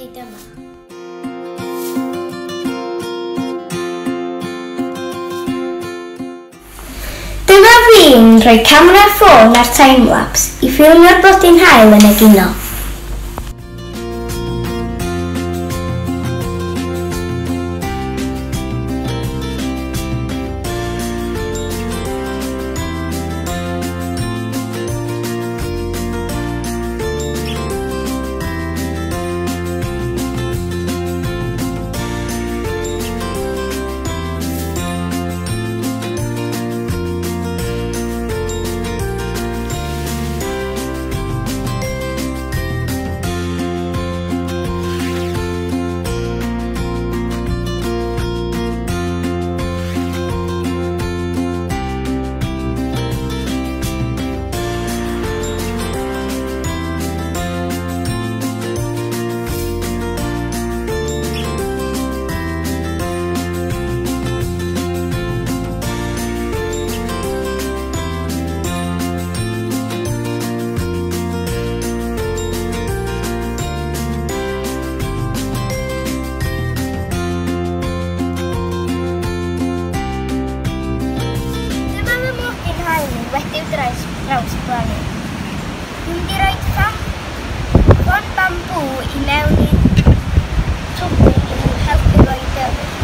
iechyd yma. Dyma fi'n rhoi camera ffôn ar timelapse i ffilmio'r blodyn haul yn egino. Wedi'w draws blannu. Dwi'n mynd i roi ffon bambŵ i mewn i'r twbyn i helpu fo i dyfu.